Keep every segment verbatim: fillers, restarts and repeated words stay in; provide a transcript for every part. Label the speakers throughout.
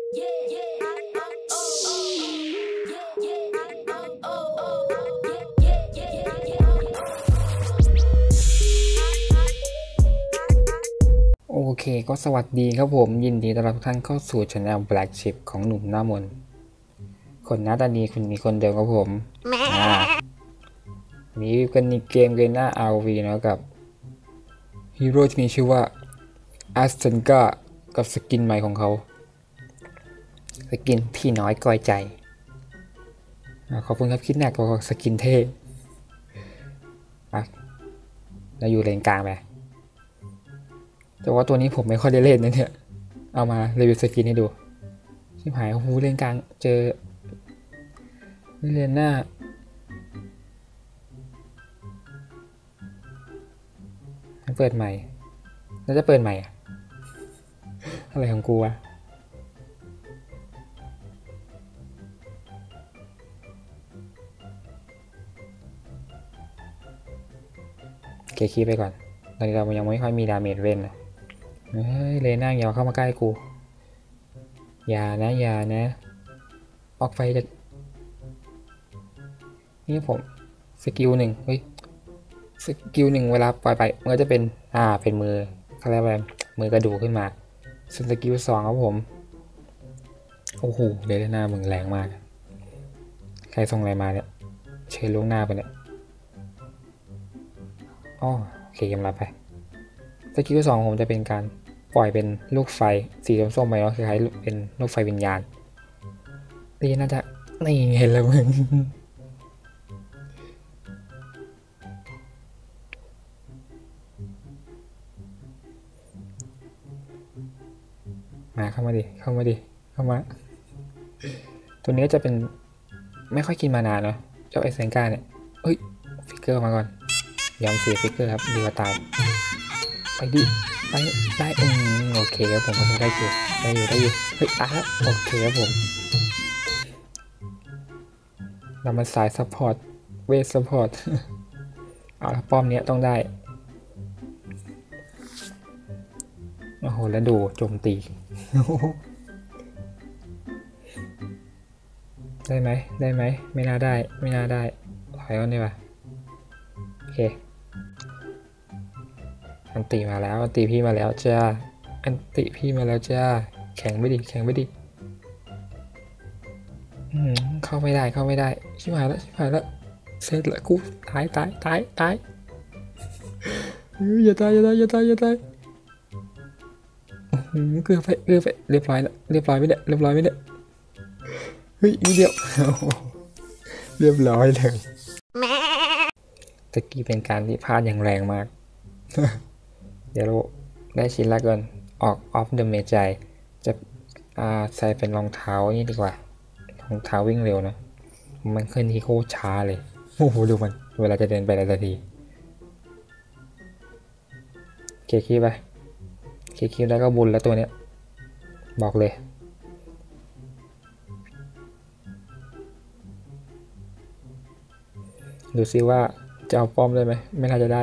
Speaker 1: โอเคก็สวัสดีครับผมยินดีต้อนรับทุกท่านเข้าสู่ Channel Black Chip ของหนุ่มหน้ามนคนหน้าตาดีคนนี้คนเดิมครับผมอ่ามีกันในเกมเกมหน้า อาร์ โอ วี นะกับฮีโร่ที่มีชื่อว่าอัสเซนกากับสกินใหม่ของเขาสกินพี่น้อยก้อยใจขอบคุณครับคิดหนักกว่าสกินเท่เราอยู่เลนกลางไปแต่ว่าตัวนี้ผมไม่ค่อยได้เล่นนะเนี่ยเอามารีวิวสกินให้ดูชิบหายโอ้โหเลนกลางเจอเลนหน้าเปิดใหม่แล้วจะเปิดใหม่อะอะไรของกูวะเกคีไปก่อนตอนนี้เรายังไม่ค่อยมีดาเมจเว้นนะเฮ้ยเลน่าอย่าเข้ามาใกล้กูอย่านะอย่านะออกไฟจะนี่ผมสกิลหนึ่งเฮ้ยสกิลหนึ่งเวลาปล่อยไปมันก็จะเป็นอ่าเป็นมือเขาเรียกว่ามือกระดูกขึ้นมาส่วนสกิลสองครับผมโอ้โหเลน่ามึงแรงมากใครส่งอะไรมาเนี่ยเชิญล่วงหน้าไปเนี่ยอ๋อโอเคยอมรับไปสกิลสองผมจะเป็นการปล่อยเป็นลูกไฟสีส้มๆไปแล้วคล้ายๆเป็นลูกไฟวิญญาณนี่น่าจะนี่เห็นแล้วมึงมาเข้ามาดิเข้ามาดิเข้ามาตัวนี้จะเป็นไม่ค่อยกินมานานเนาะเจ้าไอเซนก้าเนี่ยเฮ้ยฟิกเกอร์มาก่อนยอมเสียฟิกเกอร์ครับดีกว่าตายไปดิไปได้อืมโอเคครับผมก็ได้อยู่ได้อยู่ได้อยู่เฮ้ยอ่ะโอเคครับผมเรามาสายซัพพอร์ตเวทซัพพอร์ตเอาละป้อมเนี้ยต้องได้โอ้โหแล้วดูโจมตีได้ไหมได้ไหมไม่น่าได้ไม่น่าได้ถอยก่อนดีกว่าโอเคอันติมาแล้วอันติพี่มาแล้วจ้าอันติพี่มาแล้วจ้าแข็งไม่ดิแข็งไม่ดิเข้าไม่ได้เข้าไม่ได้ชิบหายแล้วชิบหายแล้วเสร็จแล้วกูตายตายตายตายอย่าตายอย่าตายอย่าตายอย่าตายเกือบไปเกือบไปเรียบร้อยแล้วเรียบร้อยไม่ได้เรียบร้อยไม่ได้เฮ้ยนิดเดียวเรียบร้อยเลยตะกี้เป็นการที่พลาดอย่างแรงมากเดี๋ยวเราได้ชิ้นแรกก่อนออกออฟเดอะเมจจะใส่เป็นรองเท้านี่ดีกว่ารองเท้าวิ่งเร็วนะมันเคลื่อนที่โคตรช้าเลยโอ้โหดูมันเวลาจะเดินไปแต่ละทีเคคีไปเคคีแล้วก็บุญแล้วตัวเนี้ยบอกเลยดูซิว่าจะเอาป้อมได้ไหมไม่น่าจะได้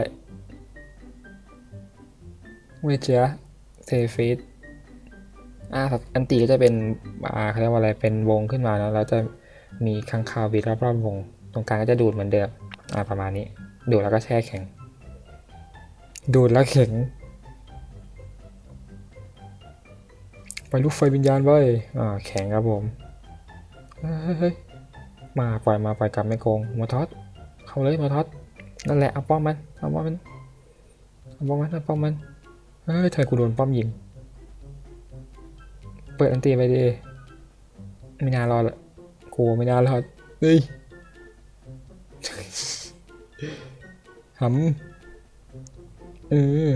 Speaker 1: เวเจียเซฟิสอ่าอันตีก็จะเป็นอ่าเขาเรียกว่าอะไรเป็นวงขึ้นมาแล้วเราจะมีค้างคาววิดรอบๆวงตรงกลางก็จะดูดเหมือนเดิมอ่าประมาณนี้ดูดแล้วก็แช่แข็งดูดแล้วแข็งไปลูกไฟวิญญาณไว้อ่าแข็งครับผมเฮ้ยมาปล่อยมาปล่อยกลับไม่โกงมาทอดเข้าเลยมาทอดนั่นแหละเอาป้อมมันเอาป้อมมันเอาป้อมมันเอาป้อมมันเฮ้ยเธอกูโดนป้อมยิงเปิดอันตีไปดิไม่น่ารอดละกูไม่น่ารอดเฮ้ยหำเออ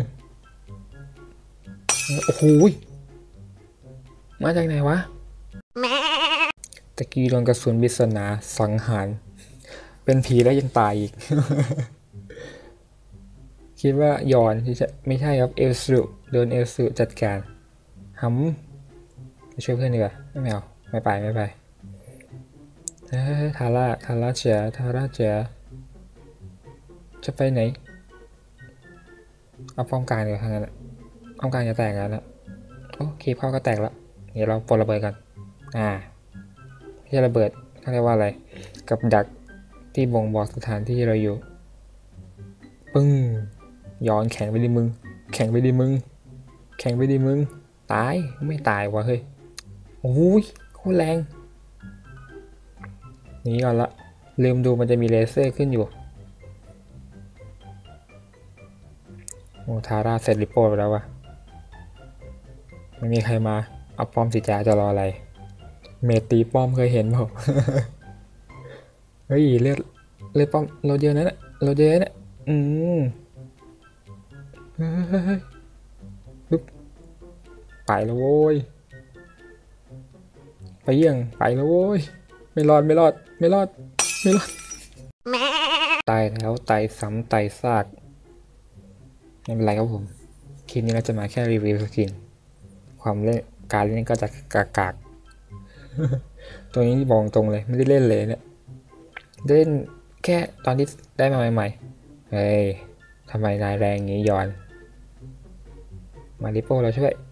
Speaker 1: โอ้โหมาจากไหนวะตะกี้โดนกระสุนปริศนาสังหารเป็นผีแล้วยังตายอีกคิดว่าย้อนที่จะไม่ใช่ครับเอลซูโดนเอลซูจัดการหำไปช่วยเพื่อนดีกว่าไม่เอาไม่ไปไม่ไปเฮ้ยทาร่าทาร่าเจ๋อทาร่าเจ๋อจะไปไหนเอาป้อมกลางดีกว่าทางนั้นป้อมกลางจะแตกแล้วนะโอเคพ่อก็แตกแล้วเดี๋ยวเราปลดระเบิดกันอ่าไม่ใช่ระเบิดเขาเรียกว่าอะไรกับดักที่บ่งบอกสถานที่เราอยู่ปึ้งย้อนแข็งไปดิมึงแข็งไปดิมึงแข็งไปดิมึงตายไม่ตายวะเฮ้ยโอ้ยโคตรแรงนี่ก่อนละลืมดูมันจะมีเลเซอร์ขึ้นอยู่โอ้ทาร่าเสร็จริปโป้ไปแล้ววะไม่มีใครมาเอาป้อมสิจ้าจะรออะไรเมตีป้อมเคยเห็นเปล่า เฮ้ยเลือดเลือดป้อมเราเยอะนะเนี่ยเราเยอะเนี่ยอืมเฮ้ยปึ๊บไปแล้วโว้ยไปเยี่ยงไปแล้วโว้ยไม่รอดไม่รอดไม่รอดไม่รอดตายแล้วตายซ้ำตายซากไม่เป็นไรครับผมคลิปนี้เราจะมาแค่รีวิวสกินความเล่นการเล่นก็จะกากากตัวนี้บอกตรงเลยไม่ได้เล่นเลยเนี่ยเล่นแค่ตอนที่ได้มาใหม่ๆเฮ้ยทำไมนายแรงอย่างนี้ย้อนมาริโป้เราช่วย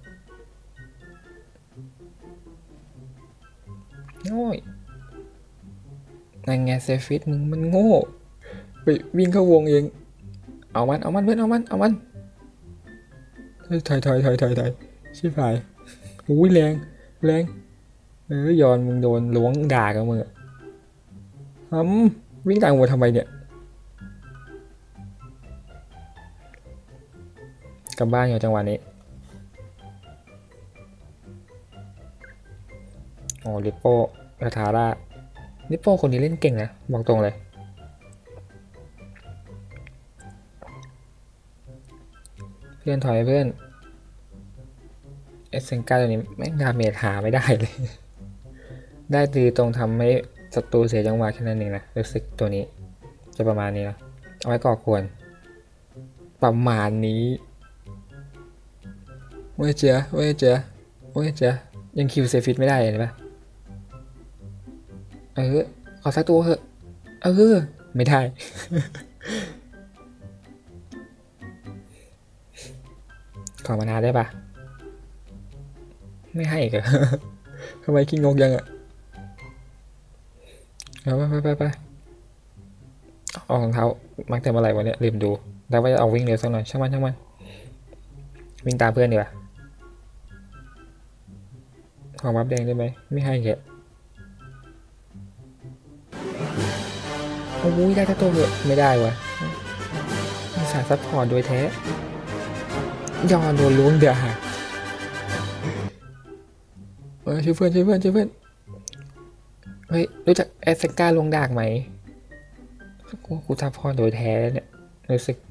Speaker 1: โง่นายแงเซฟิตมึงมันโง่ไปวิ่งเข้าวงเองเอามันเอามันเพื่อนเอามันเอามันถอยถอยถอยถอยถอยชิบหายอุ้ยแรงแรงเออยอนมึงโดนล้วงด่ากับมึงอะอืมวิ่งต่างหัวทำไมเนี่ยกลับบ้านอยู่จังหวะนี้โอ้ลิปโป้กาทาร่าลิปโป้คนนี้เล่นเก่งนะบอกตรงเลยเพื่อนถอยเพื่อนเอสเซนกาตัวนี้แม่งดาเมจหาไม่ได้เลยได้ตีตรงทำให้ศัตรูเสียจังหวะแค่นั้นเองนะรู้สึกตัวนี้จะประมาณนี้นะเอาไว้ก่อกวนประมาณนี้เว้ยเจ้าเว้ยเจ้าเว้ยเจ้ายังคิวเซฟิตไม่ได้เลยปะเออเอาสักตัวเหอะเออไม่ได้ ขอมานาได้ปะไม่ให้อีกอะ ทำไมขี้งกยังอะเอาไปไปไปไปเอารองเท้ามักแต่เมื่อไหร่วันนี้ลืมดูแล้วว่าจะเอาวิ่งเร็วสักหน่อยช่างมันช่างมันวิ่งตามเพื่อนดีกว่าขอบัฟแดงได้ไหมไม่ให้แกโอ้ยได้แค่ตัวเหอะไม่ได้วะมีสายซัพพอร์ตโดยแท้ยอนโดนล้วงเดือดเออช่วยเพื่อนช่วยเพื่อนช่วยเพื่อนเฮ้ยรู้จักแอสเซก้าลวงดากไหมกูกูซัพพอร์ตโดยแท้เนี่ยรู้สึก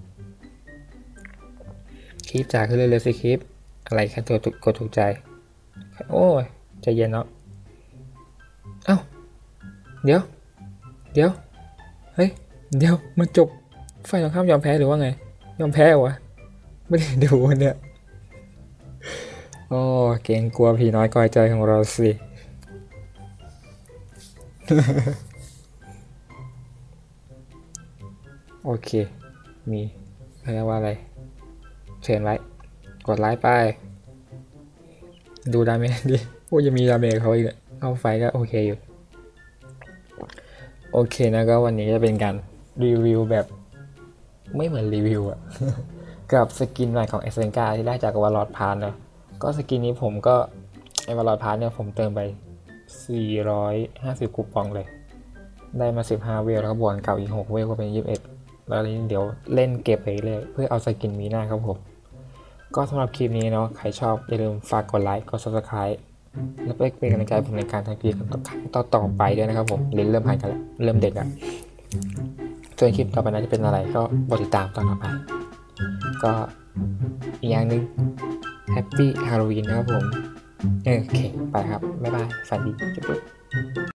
Speaker 1: คลิปจ่าขึ้นเลยเลยสิคลิปอะไรแค่ตัวกดถูกใจโอ้ยใจเย็นเนาะเอ้าเดี๋ยวเดี๋ยวเฮ้ยเดี๋ยวมันจบฝ่ายตรงข้ามยอมแพ้หรือว่าไงยอมแพ้วะไม่ได้ดูเนี่ยโอ้เกรงกลัวผีน้อยกอยใจของเราสิ โอเคมีเรียกว่าอะไรเชิญไว้กดไลค์ไปดูดาเมจดิโอ้ยังมีดาเมจเขาอีกเข้าไฟก็โอเคอยู่โอเคนะก็วันนี้จะเป็นการรีวิวแบบไม่เหมือนรีวิวอะ กับสกินใหม่ของเอสเซนกาที่ได้จากวาลอดพาร์ทนะก็สกินนี้ผมก็ไอวาลอดพาร์ทเนี่ยผมเติมไปสี่ร้อยห้าสิบคูปองเลยได้มาสิบห้าเวลแล้วก็บวกเก่าอีกหกเวลก็เป็นยี่สิบเอ็ดแล้วนี้เดี๋ยวเล่นเก็บไปเลยเพื่อเอาสกินมีหน้าครับผมก็สำหรับคลิปนี้เนาะใครชอบอย่าลืมฝากกดไลค์กด ซับสไครบ์ แล้วไปเป็นกำลังใจผมในการทำคลิปต่อต่อไปด้วยนะครับผมเล่นเริ่มหายกันแล้วเริ่มเด็กแล้วส่วนคลิปต่อไปนั้นจะเป็นอะไรก็กดติดตามตอนต่อไปก็อีกอย่างหนึ่งแฮปปี้ฮาโลวีนนะครับผมโอเคไปครับบ๊ายบายฝันดีจุ๊บ